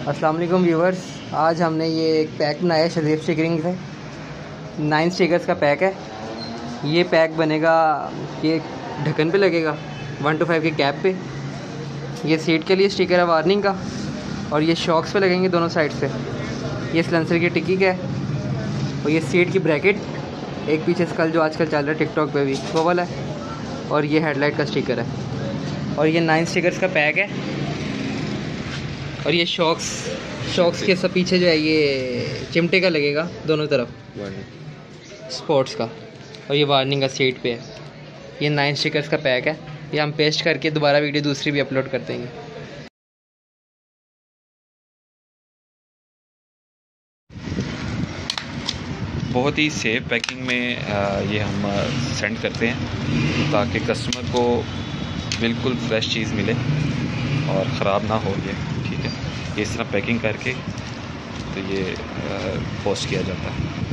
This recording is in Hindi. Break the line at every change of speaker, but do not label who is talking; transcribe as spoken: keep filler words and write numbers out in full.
अस्सलाम वालेकुम व्यूवर्स, आज हमने ये एक पैक बनाया है शरीफ स्टिकरिंग से। नाइन स्टिकर्स का पैक है। ये पैक बनेगा, ये ढक्कन पे लगेगा, वन टू फाइव की कैप पे। ये सीट के लिए स्टिकर है वार्निंग का, और ये शॉक्स पे लगेंगे दोनों साइड से। ये सिलेंसर की टिक्की का है, और ये सीट की ब्रैकेट, एक पीछे स्कल जो आजकल चल रहा है टिकटॉक पे भी, वो वाला है। और ये हेडलाइट का स्टिकर है, और ये नाइन स्टिकर्स का पैक है। और ये शॉक्स शॉक्स के सब पीछे जो है ये चिमटे का लगेगा दोनों तरफ, स्पोर्ट्स का। और ये वार्निंग का सीट पे है। ये नाइन स्टिकर्स का पैक है। ये हम पेस्ट करके दोबारा वीडियो दूसरी भी अपलोड कर देंगे।
बहुत ही सेफ पैकिंग में ये हम सेंड करते हैं ताकि कस्टमर को बिल्कुल फ्रेश चीज़ मिले और ख़राब ना हो। ये ठीक है, ये इस तरह पैकिंग करके तो ये पोस्ट किया जाता है।